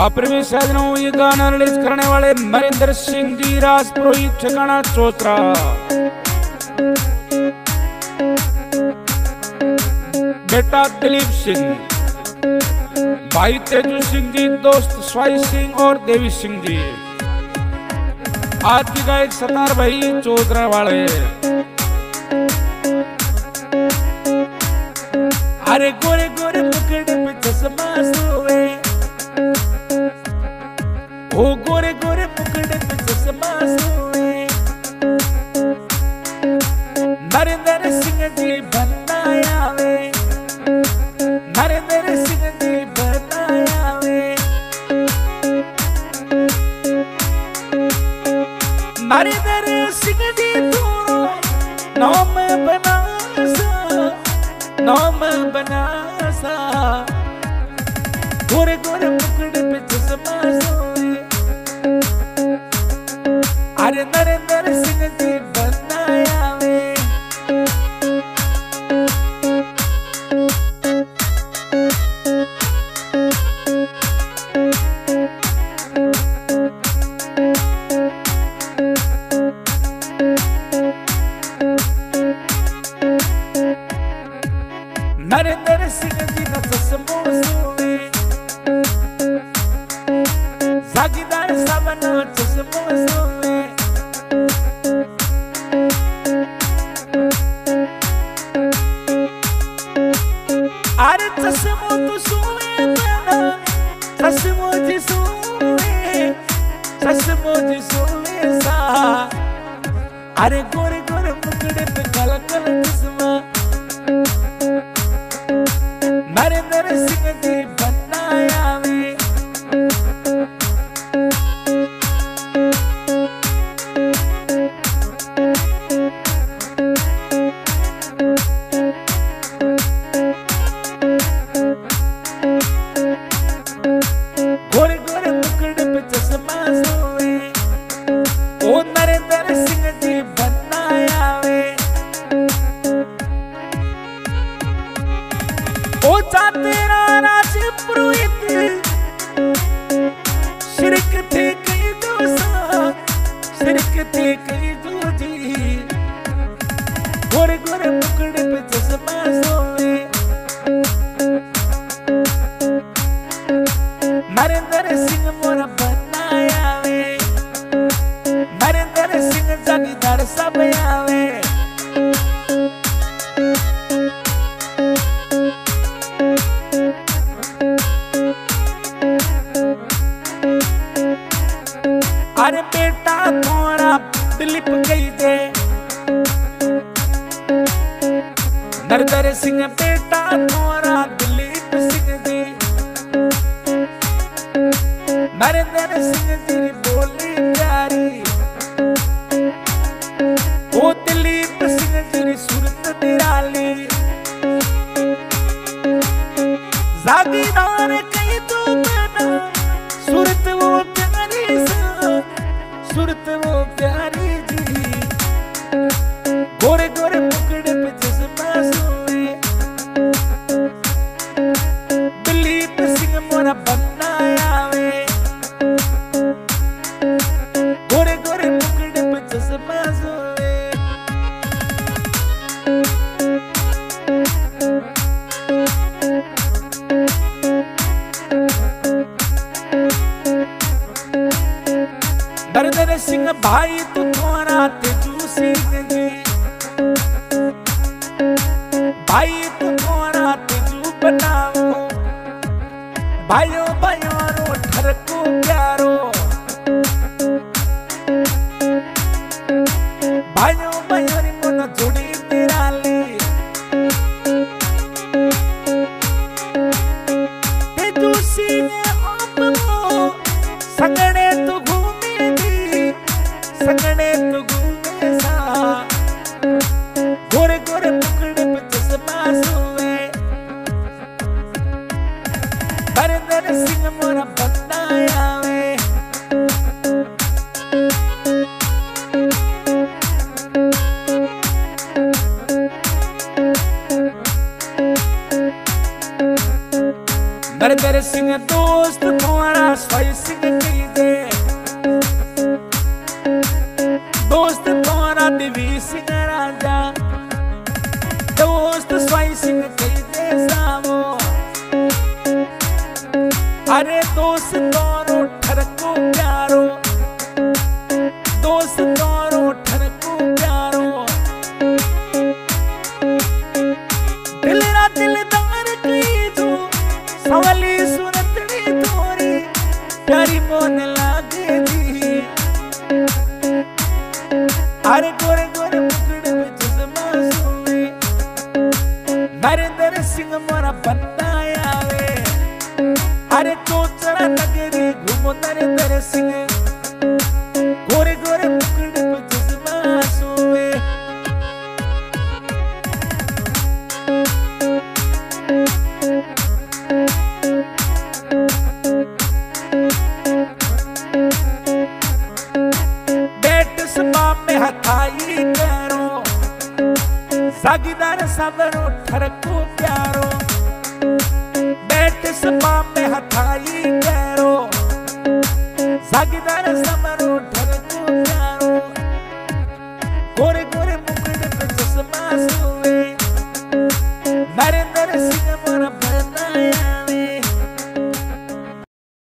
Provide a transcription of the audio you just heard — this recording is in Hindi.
अप्रवी सजनों ये गाना रिलीज करने वाले नरेंद्र सिंह जी राजपुरोहित ठिकाना चौथरा। बेटा दिलीप सिंह, भाई तेजू सिंह जी, दोस्त स्वाई सिंह और देवी सिंह जी। आज की गायक सतार भाई चौधरा वाले। अरे गोरे गोरे मुकुट पे चश्मा सोए, ओ गोरे गोरे मुकुट पे चश्मा सोए। नरेंद्र सिंह जी बनाया वे, नरेंद्र सिंह जी बनाया वे। नरेंद्र सिंह जी तू नाम बना सा, नाम बना सा। गोरे गोरे मुकुट पे चश्मा सोए, अरे नरेंद्र सिंह जी बनाया वे। नरेंद्र सिंह जी का चश्मो सोए, जागीरदार साबन चश्मो सोए। अरे चश्मो तो सोए बना, चश्मो जी सोए, चश्मो जी सोए सा। अरे गोरे गोरे मुकुट पे काला काला चश्मा, नरेंद्र सिंह जी बनाया वे। गोरे गोरे मुकुट पे चश्मा सोए, ओ नरेंद्र सिंह जी बनाया वे। ओ जा तेरा राजपुरोहित शिरक थे कई दोसा, शिरक थे कई दो जी। गोरे गोरे मुकुट पे चश्मा सोए, नरेंद्र सिंह मोरा बनाया वे। नरेंद्र सिंह जागीरदार सब आवे। अरे बेटा थोड़ा दिलीप गई दे, नरेंद्र सिंह बेटा थोड़ा दिलीप सिंह दे। नरेंद्र सिंह जी बोली प्यारी, ओ दिलीप सिंह जी सूरत निराली। जागीरदार कहीं तो बना, सूरत वो प्यारी सा, सूरत वो प्यारी जी। गोरे गोरे मुकुट पे चश्मा सोए, दिलीप सिंह मोरा बनाया वे। गोरे गोरे मुकुट पे चश्मा सोए। नरेंद्र सिंह भाई तू थोड़ा तेजू सिंह जी, भाई तू थोड़ा तेजू बनाओ। भाइयों भाइयों रो ठरको प्यारो, भाइयों भाइयों री मन जोड़ी निराली। तेजू सिंह आपको संगने तू घूमे दी, संगने तू घूमे सा। गोरे गोरे मुकुट पे चश्मा सोए, नरेंद्र सिंह मोरा बनाया वे। नरेंद्र सिंह दोस्त तुम्हारा सोई सिंह कही दे दोस्त तोरा देवी सिंह राजा दोस्त सोई सिंह कही दे सावो अरे दोस्त तोरो ठरको प्यारो दोस्त तोरो ठरको प्यारो दिलरा दिलदार की तू सवली सुरतड़ी तोरी प्यारी मोन लागे दी अरे गोरे गोरे मुकड़े में चश्मा सोए नरेंद्र सिंह मोरा बंदा आवे अरे चोचरा नगरी घूमो नरेंद्र सिंह गोरे गोरे मुकड़े में चश्मा सोए में हथाई करो सागीदार सबरो ठरको प्यारो बैठ सपा में हथाई करो सागीदार सबरो